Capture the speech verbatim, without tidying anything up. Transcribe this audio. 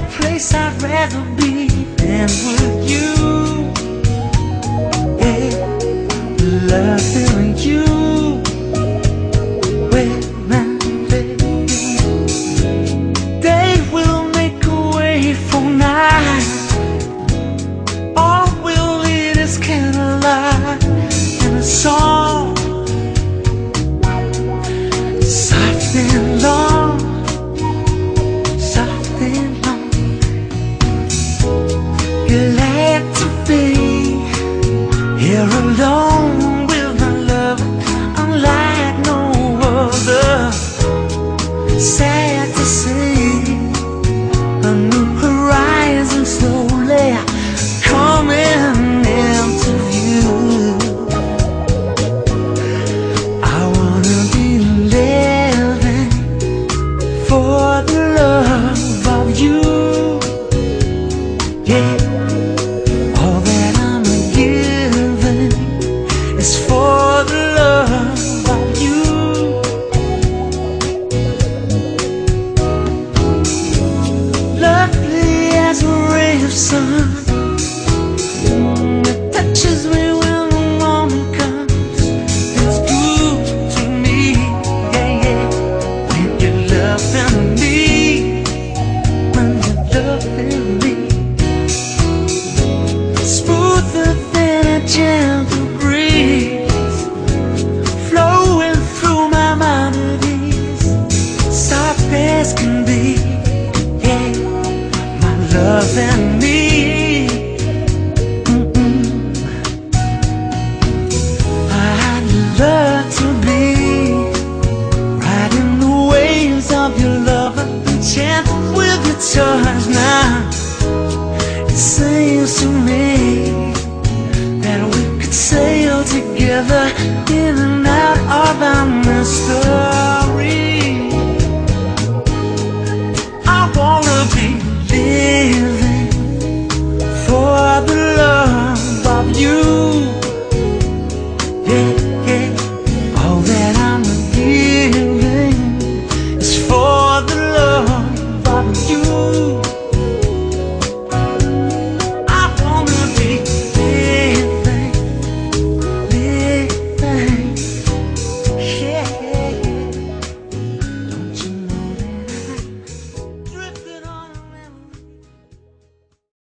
place I'd rather be than with you. Yeah, loving you. Well, my baby, they will make a way for night. All we'll need is candlelight and a song, soft and long, soft and long. Glad to be here alone with my love, unlike no other. Sad to see a new horizon slowly coming into view. I wanna be living for the love of you. Yeah, all that I'm giving is for the love of you. Lovely as a ray of sun, it touches me when the morning comes. It's good to me, yeah, yeah. When you're loving me, when you're loving me, smoother than a gentle breeze, flowing through my mind at ease, soft as can be. Yeah, my love and me. Mm-mm. I'd love to be riding the waves of your love and gentle with your touch. Now it seems to me that we could sail together in and out of our mystery. I wanna be living for the love of you. Yeah, yeah. All that I'm giving is for the love of you.